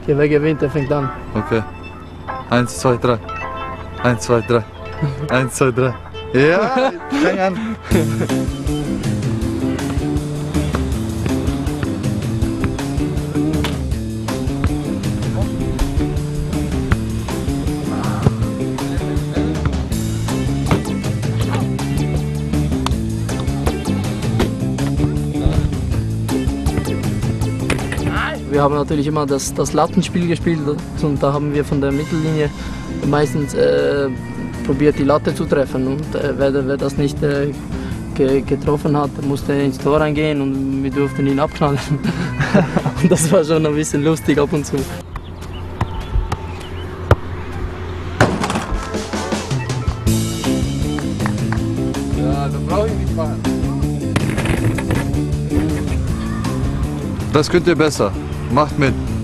Wer gewinnt, der fängt an. Okay. 1, 2, 3. 1, 2, 3. 1, 2, 3. Ja, fang an. Wir haben natürlich immer das Lattenspiel gespielt und da haben wir von der Mittellinie meistens probiert, die Latte zu treffen. Und wer das nicht getroffen hat, musste ins Tor reingehen und wir durften ihn abknallen. Und das war schon ein bisschen lustig ab und zu. Ja, da brauche ich nicht fahren. Das könnt ihr besser. Macht mit.